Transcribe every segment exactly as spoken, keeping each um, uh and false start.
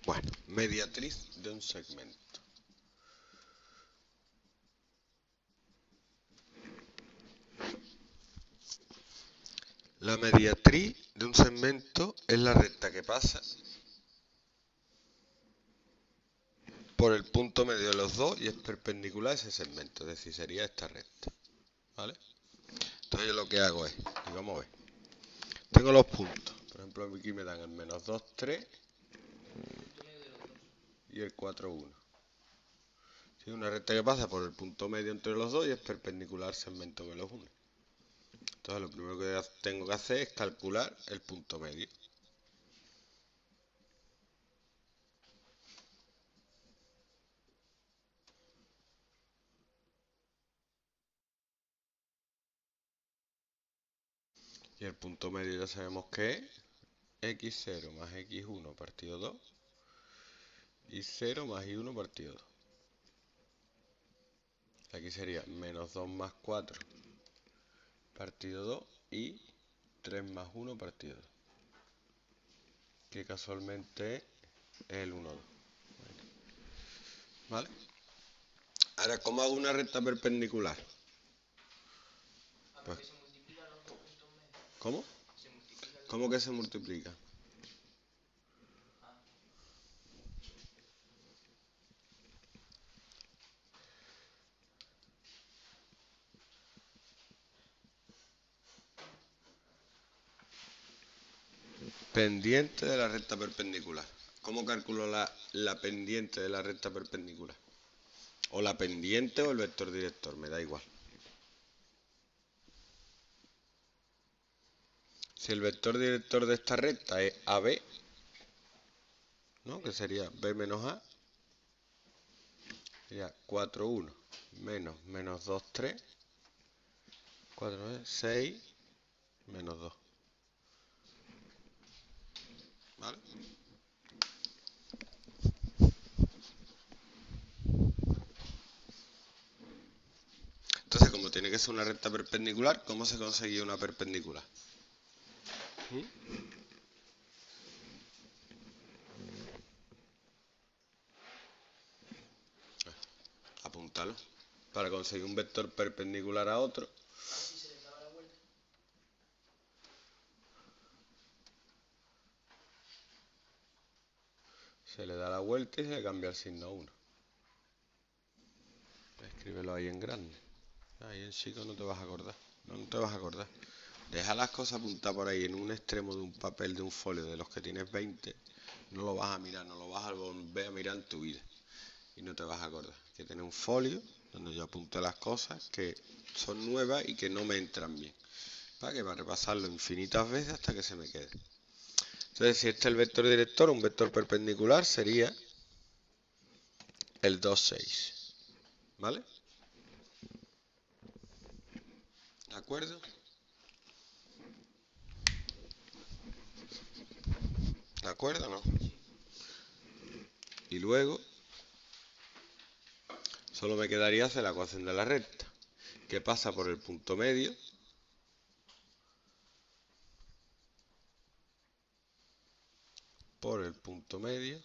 Bueno, mediatriz de un segmento. La mediatriz de un segmento es la recta que pasa por el punto medio de los dos y es perpendicular a ese segmento, es decir, sería esta recta, ¿vale? Entonces yo lo que hago es, y vamos a ver, tengo los puntos, por ejemplo aquí me dan el menos dos, tres y el cuatro, uno. Es una recta que pasa por el punto medio entre los dos y es perpendicular al segmento que los une. Entonces lo primero que tengo que hacer es calcular el punto medio. Y el punto medio ya sabemos que es equis cero más equis uno partido dos y cero más y uno partido dos. Aquí sería menos dos más cuatro partido dos y tres más uno partido dos. Que casualmente es el uno, dos. ¿Vale? Ahora, ¿cómo hago una recta perpendicular? Pues, ¿cómo? ¿Cómo que se multiplica? Pendiente de la recta perpendicular. ¿Cómo calculo la, la pendiente de la recta perpendicular? O la pendiente o el vector director, me da igual. Si el vector director de esta recta es A B, ¿no? Que sería B menos A, sería cuatro, uno, menos, menos dos, tres, cuatro, nueve, seis, menos dos. ¿Vale? Entonces, como tiene que ser una recta perpendicular, ¿cómo se conseguía una perpendicular? ¿Mm? Apúntalo. Para conseguir un vector perpendicular a otro, se le da la vuelta y se le cambia el signo a uno. Escríbelo ahí en grande. Ahí en chico no te vas a acordar. No, no te vas a acordar. Deja las cosas apuntadas por ahí en un extremo de un papel, de un folio, de los que tienes veinte. No lo vas a mirar, no lo vas a volver a mirar en tu vida. Y no te vas a acordar. Que tener un folio donde yo apunte las cosas que son nuevas y que no me entran bien. ¿Para qué? Para repasarlo infinitas veces hasta que se me quede. Entonces, si este es el vector director, un vector perpendicular sería el dos, seis. ¿Vale? ¿De acuerdo? ¿De acuerdo o no? Y luego, solo me quedaría hacer la ecuación de la recta, que pasa por el punto medio por el punto medio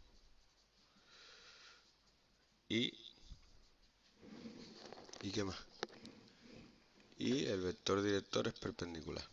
y ¿y qué más? Y el vector director es perpendicular.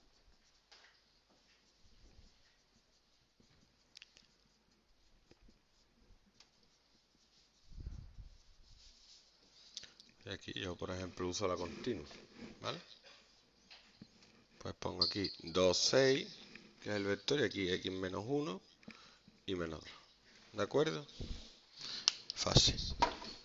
Y aquí yo, por ejemplo, uso la continua, ¿vale? Pues pongo aquí dos, seis, que es el vector, y aquí x menos uno y menos dos. ¿De acuerdo? Fácil.